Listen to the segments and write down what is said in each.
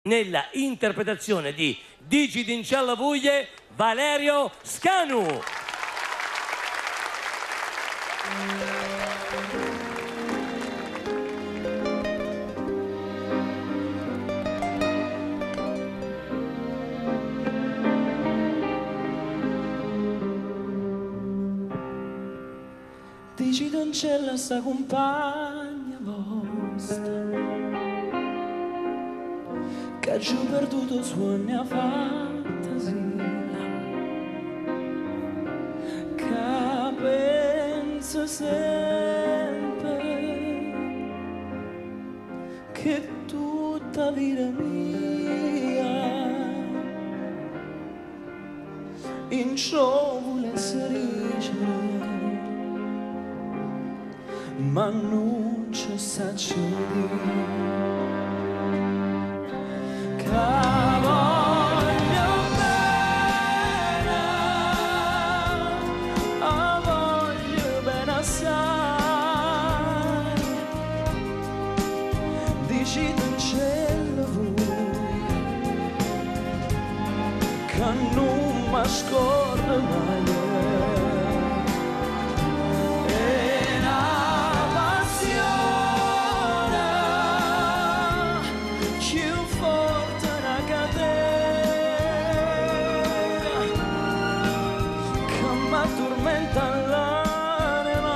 nella interpretazione di Digi d'Incella Vuglie, Valerio Scanu. Digi d'Incella sta compagna vostra che ha giù perduto suoni a fantasia, che penso sempre che tutta vita mia in ciò volesse ricevere, ma non ci saccio dire. Voglio bene assai, dici d'Incella Vuglie che non mi scorda mai. Tormenta l'anima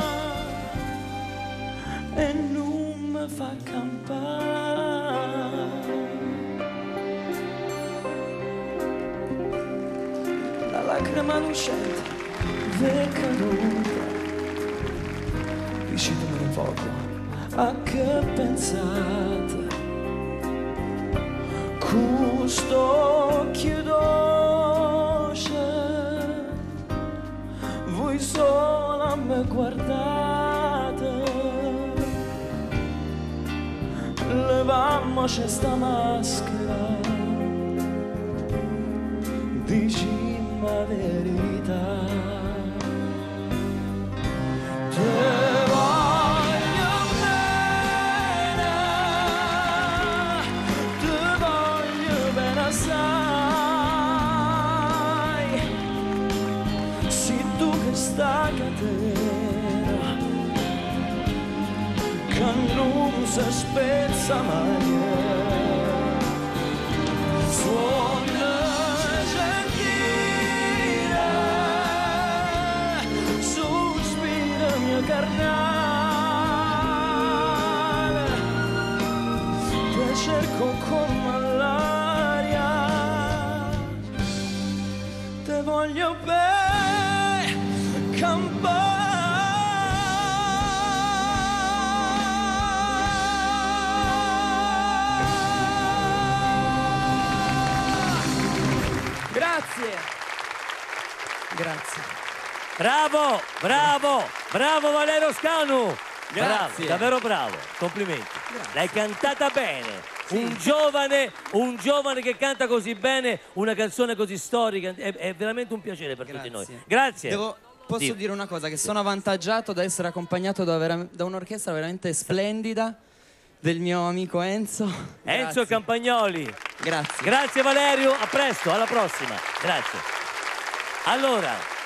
e non mi fa campare. La lacrima lucente è caduta vicino al fuoco a che pensate questo chiudo voi sola me guardate, levammoci sta maschera, dicimmi la verità. Te voglio bene, te voglio bene assai, sta catena che non si spezza mai, suona gentile, sospira mio carnale, te cerco come l'aria, te voglio bene campare. Grazie. Grazie. Bravo, bravo, bravo Valerio Scanu. Bravo, davvero bravo, complimenti. L'hai cantata bene. Un giovane che canta così bene una canzone così storica, è veramente un piacere per tutti noi. Grazie. Posso dire una cosa, che sono avvantaggiato da essere accompagnato da un'orchestra veramente splendida del mio amico Enzo. Enzo Campagnoli. Grazie. Grazie Valerio, a presto, alla prossima. Grazie. Allora,